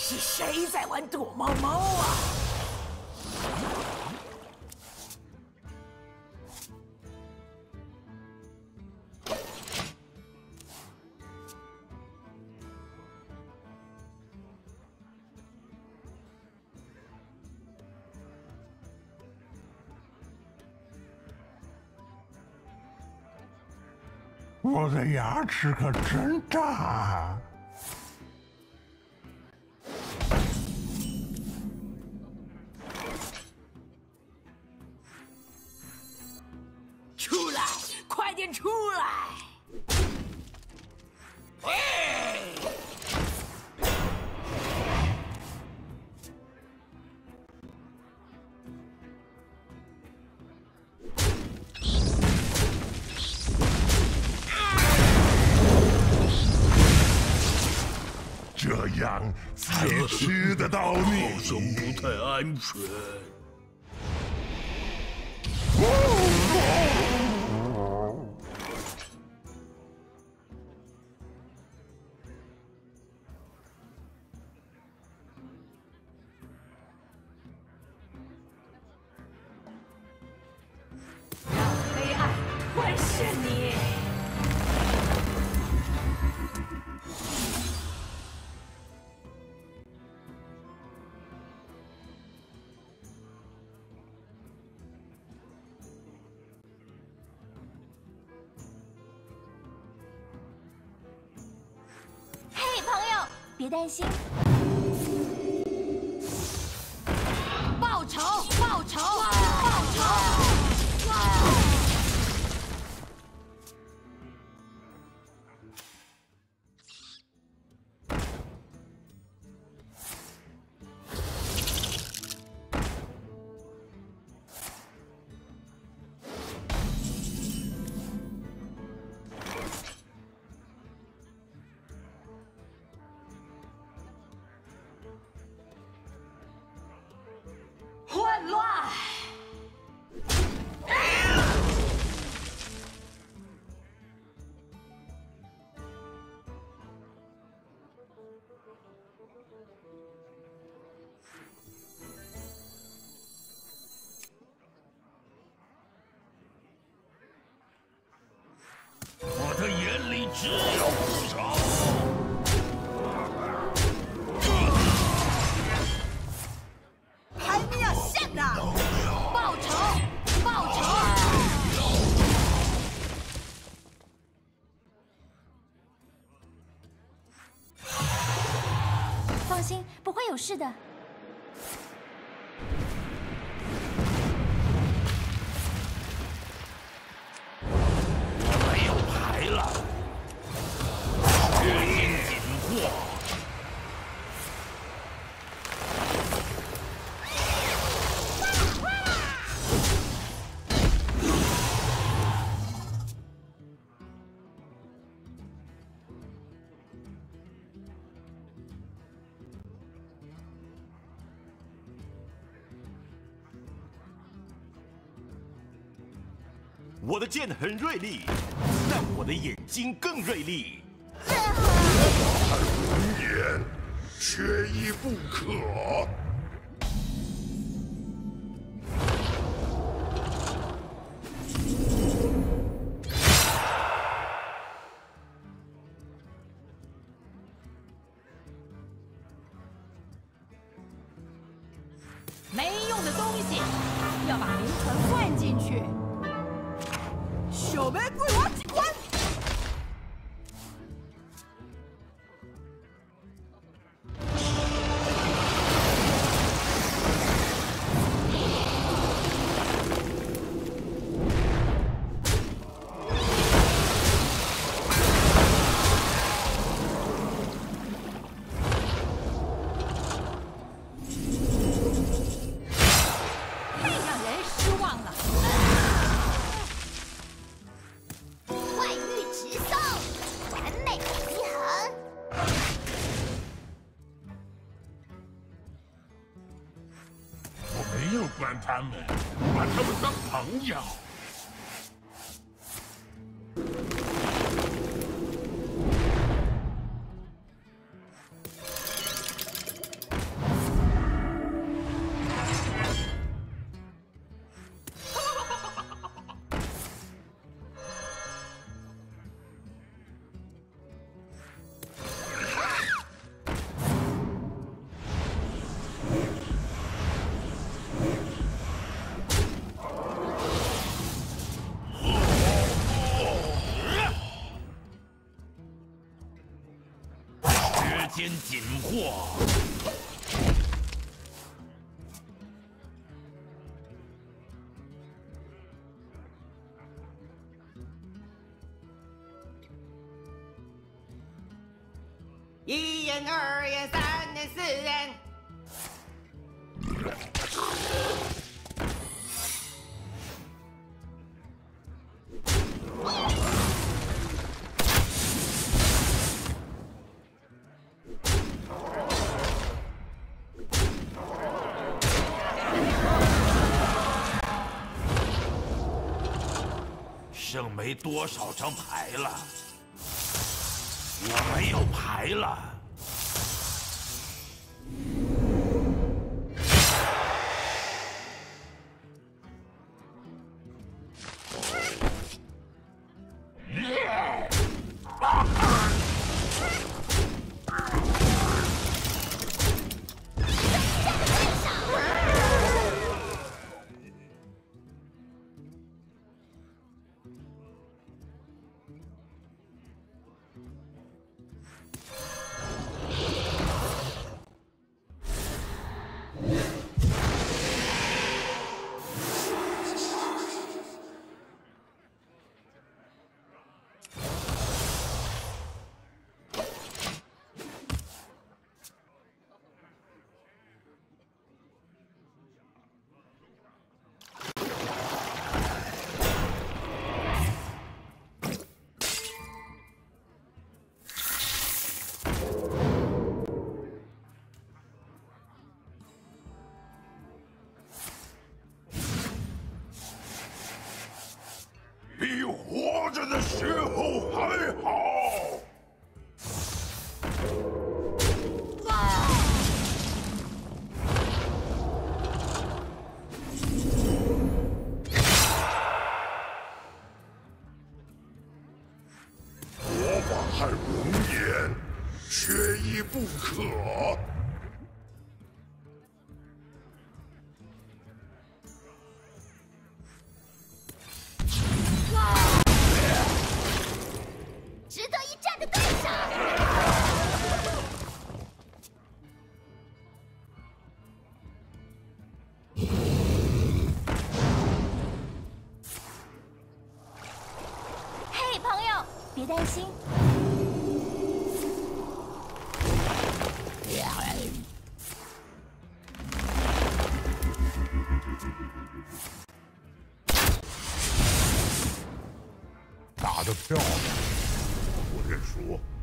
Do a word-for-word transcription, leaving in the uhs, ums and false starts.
是谁在玩躲猫猫啊？ 我的牙齿可真大！ 出来，快点出来！哎！ 这样才吃得到你。 好像不太安全。 让黑暗吞噬你！ 别担心， 报仇！报仇！报仇！混乱！ 我的眼里只有不少。 还没有线呢！报仇！报仇！ 放心，不会有事的。 我没有牌了，血印引惑。 我的剑很锐利，但我的眼睛更锐利。 文言，缺一不可。 没用的东西，要把灵魂灌进去。小玫瑰挖机关。太让人失望了。 外域直送，完美平衡。 我没有关他们，我把他们当朋友。 间紧迫。 一言二言三言四言。 剩没多少张牌了。 我没有牌了。 比活着的时候还好。魔法和熔岩，缺一不可。 值得一战的对手。嘿，朋友，别担心。 打得漂亮，我认输。